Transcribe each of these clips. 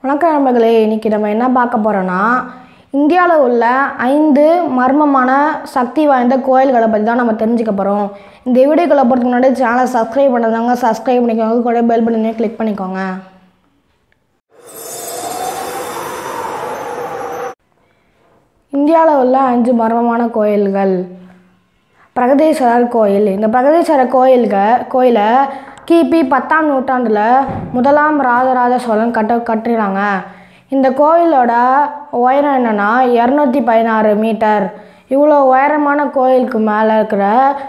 வணக்கம் நண்பர்களே, இன்றைக்கி நம்ம என்ன பார்க்க போகிறோன்னா இந்தியாவில் உள்ள 5 மர்மமான சக்தி வாய்ந்த கோயில்களை பற்றி தான் நம்ம தெரிஞ்சுக்க போகிறோம். இந்த வீடியோக்களை பொறுத்த முன்னாடி சேனலை சப்ஸ்கிரைப் பண்ணாதவங்க சப்ஸ்கிரைப் பண்ணிக்கோங்க, கூட பெல் பட்டனை கிளிக் பண்ணிக்கோங்க. இந்தியாவில் உள்ள 5 மர்மமான கோயில்கள். பிரகதீஸ்வரர் கோயில். இந்த பிரகதீஸ்வரர் கோயிலை கிபி 10ஆம் நூற்றாண்டில் முதலாம் ராஜராஜ சோழன் கட்டினாங்க. இந்த கோயிலோட உயரம் என்னென்னா 216 மீட்டர். இவ்வளோ உயரமான கோயிலுக்கு மேலே இருக்கிற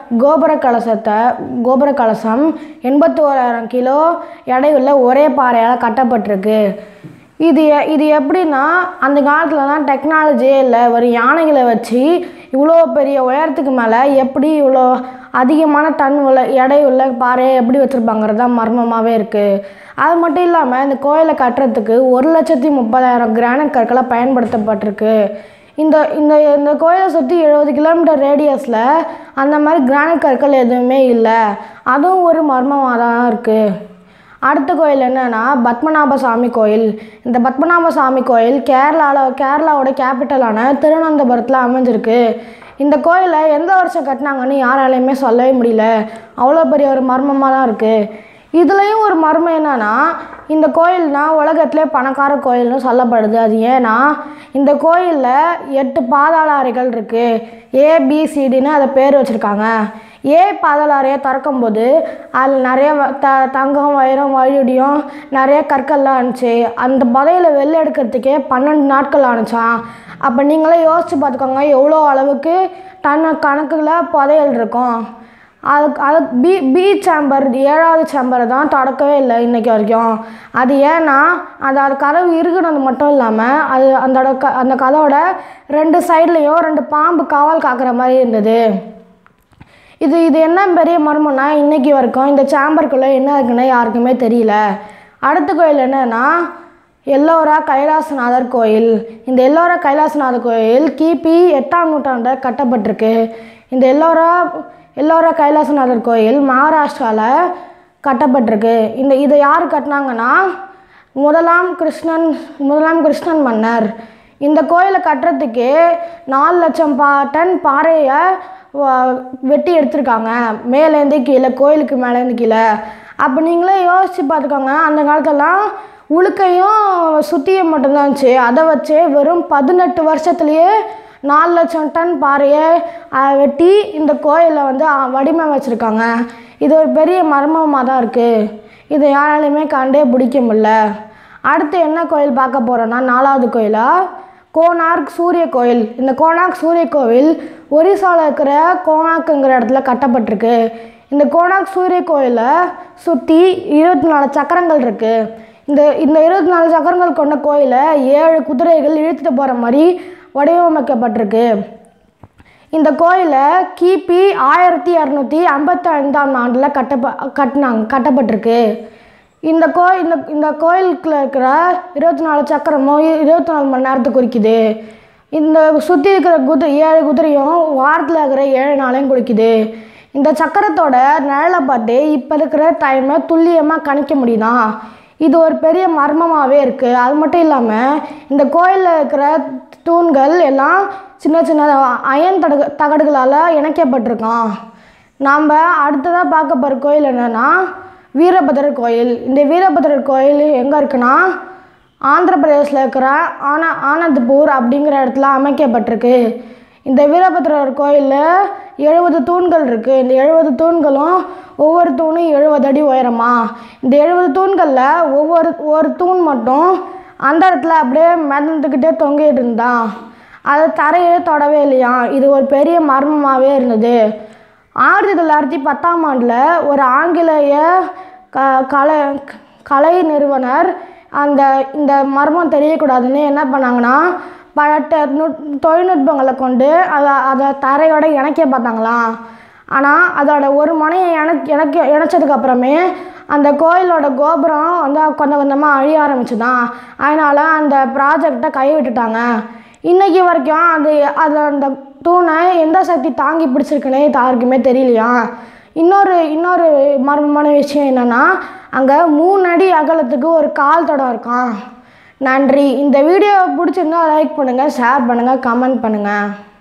கோபுர கலசம் 81,000 கிலோ எடையுள்ள ஒரே பாறையால் கட்டப்பட்டிருக்கு. இது எப்படின்னா, அந்த காலத்துலலாம் டெக்னாலஜியே இல்லை, ஒரு யானைகளை வச்சு இவ்வளோ பெரிய உயரத்துக்கு மேலே எப்படி இவ்வளோ அதிகமான டன் எடையுள்ள பாறையை எப்படி வச்சுருப்பாங்கிறது தான் மர்மமாகவே இருக்குது. அது மட்டும் இல்லாமல் இந்த கோயிலை கட்டுறதுக்கு 1,30,000 கிரானைட் கற்களை பயன்படுத்தப்பட்டிருக்கு. இந்த இந்த இந்த கோயிலை சுற்றி 70 கிலோமீட்டர் ரேடியஸில் அந்த மாதிரி கிரானைட் கற்கள் எதுவுமே இல்லை. அதுவும் ஒரு மர்மமாக தான் இருக்குது. அடுத்த கோயில் என்னென்னா பத்மநாப சாமி கோயில். இந்த பத்மநாப சாமி கோயில் கேரளாவோட கேபிட்டலான திருவனந்தபுரத்தில் அமைஞ்சிருக்கு. இந்த கோயிலை எந்த வருஷம் கட்டினாங்கன்னு யாராலையுமே சொல்லவே முடியல. அவ்வளோ பெரிய ஒரு மர்மமாக தான் இருக்குது. இதுலேயும் ஒரு மர்மம் என்னென்னா, இந்த கோயில்னால் உலகத்திலே பணக்கார கோயில்னு சொல்லப்படுது. அது ஏன்னா இந்த கோயிலில் 8 பாதாள அறைகள் இருக்குது. ABCDன்னு அதை பேர் வச்சுருக்காங்க. பாதாள அறையை திறக்கும்போது அதில் நிறைய தங்கம், வைரம், வைடூரியம், நிறைய கற்கள்லாம் இருந்துச்சு. அந்த புதையலை வெளில எடுக்கிறதுக்கே 12 நாட்கள் ஆணுச்சான். அப்போ நீங்களே யோசித்து பார்த்துக்கோங்க, எவ்வளோ அளவுக்கு கணக்கில் புதையல் இருக்கும். அது பி சேம்பர் 7வது சேம்பரை தான் தொடக்கவே இல்லை இன்றைக்கி வரைக்கும். அது ஏன்னா அது கதவு இருக்குனது மட்டும் இல்லாமல் அது அந்த கதவோட 2 சைட்லேயும் 2 பாம்பு காவல் காக்கிற மாதிரி இருந்தது. இது என்ன பெரிய மர்மம்னா, இன்றைக்கி வரைக்கும் இந்த சேம்பருக்குள்ளே என்ன இருக்குன்னு யாருக்குமே தெரியல. அடுத்த கோயில் என்னன்னா எல்லோரா கைலாசநாதர் கோயில். இந்த எல்லோரா கைலாசநாதர் கோயில் கிபி 8ஆம் நூற்றாண்டில் கட்டப்பட்டிருக்கு. இந்த எல்லோரா கைலாசநாதர் கோயில் மகாராஷ்டிராவில் கட்டப்பட்டிருக்கு. இதை யார் கட்டினாங்கன்னா முதலாம் கிருஷ்ணன் மன்னர். இந்த கோயிலை கட்டுறதுக்கு 4 லட்சம் டன் பாறையை வெட்டி எடுத்திருக்காங்க, மேலேருந்து கீழே, கோயிலுக்கு மேலேருந்து கீழே. அப்போ நீங்களே யோசித்து பார்த்துக்கோங்க, அந்த காலத்துலலாம் உழுக்கையும் சுத்தியும் மட்டும்தான் இருந்துச்சு. அதை வச்சு வெறும் 18 வருஷத்துலேயே 4 லட்சம் டன் பாறையை வெட்டி இந்த கோயிலை வடிவமைச்சிருக்காங்க. இது ஒரு பெரிய மர்மமாக தான் இருக்குது. இதை யாராலையுமே கண்டே பிடிக்க முடியல. அடுத்து என்ன கோயில் பார்க்க போகிறோன்னா 4வது கோயிலாக கோனார்க் சூரிய கோயில். இந்த கோனார்க் சூரிய கோவில் ஒரிசாவில் இருக்கிற கோனார்க்குங்கிற இடத்துல கட்டப்பட்டிருக்கு. இந்த கோனார்க் சூரிய கோயிலை சுற்றி 24 சக்கரங்கள் இருக்குது. இந்த 24 சக்கரங்கள் கொண்ட கோயிலை 7 குதிரைகள் இழுத்துட்டு போகிற மாதிரி வடிவமைக்கப்பட்டிருக்கு. இந்த கோயிலை கிபி 1255ஆம் ஆண்டில் கட்டப்பட்டிருக்கு. இந்த கோயிலுக்குள்ள இருக்கிற 24 சக்கரமும் 24 மணி நேரத்தை குறிக்குது. இந்த சுற்றி இருக்கிற 7 குதிரையும் வாரத்தில் இருக்கிற 7 நாளையும் குறிக்குது. இந்த சக்கரத்தோட நிழலை பார்த்து இப்போ இருக்கிற டைமை துல்லியமாக கணிக்க முடியுதா. இது ஒரு பெரிய மர்மமாகவே இருக்குது. அது மட்டும் இல்லாமல் இந்த கோயிலில் இருக்கிற தூண்கள் எல்லாம் சின்ன அயன் தகடுகளால் இணைக்கப்பட்டிருக்கான். நாம் அடுத்ததாக பார்க்க போகிற கோயில் என்னென்னா வீரபத்ரர் கோயில். இந்த வீரபத்ரர் கோயில் எங்கே இருக்குன்னா ஆந்திர பிரதேசில் இருக்கிற ஆனந்த்பூர் அப்படிங்கிற இடத்துல அமைக்கப்பட்டிருக்கு. இந்த வீரபத்ரர் கோயிலில் 70 தூண்கள் இருக்குது. இந்த 70 தூண்களும் ஒவ்வொரு தூணும் 70 அடி உயரமா. இந்த 70 தூண்களில் ஒரு தூண் மட்டும் அந்த இடத்துல அப்படியே மிதந்துக்கிட்டே தொங்கிட்டு இருந்தான். அதை தரையே தொடவே இல்லையா. இது ஒரு பெரிய மர்மமாகவே இருந்தது. 1910ஆம் ஆண்டில் ஒரு ஆங்கிலேய கலை நிறுவனர் இந்த மர்மம் தெரியக்கூடாதுன்னு என்ன பண்ணாங்கன்னா பல தொழில்நுட்பங்களை கொண்டு அதை தரையோட இணைக்க பார்த்தாங்களாம். ஆனால் அதோட ஒரு முனையை இணைச்சதுக்கப்புறமே அந்த கோயிலோட கோபுரம் கொஞ்சம் கொஞ்சமாக அழிய ஆரம்பிச்சுதான். அதனால் அந்த ப்ராஜெக்டை கைவிட்டுட்டாங்க. இன்றைக்கி வரைக்கும் அந்த தூணை எந்த சக்தி தாங்கி பிடிச்சிருக்குன்னே யாருக்குமே தெரியலையா. இன்னொரு மர்மமான விஷயம் என்னென்னா, அங்கே 3 அடி அகலத்துக்கு ஒரு கால் தடம் இருக்கான். நன்றி. இந்த வீடியோ பிடிச்சிருந்தா லைக் பண்ணுங்கள், ஷேர் பண்ணுங்கள், கமெண்ட் பண்ணுங்கள்.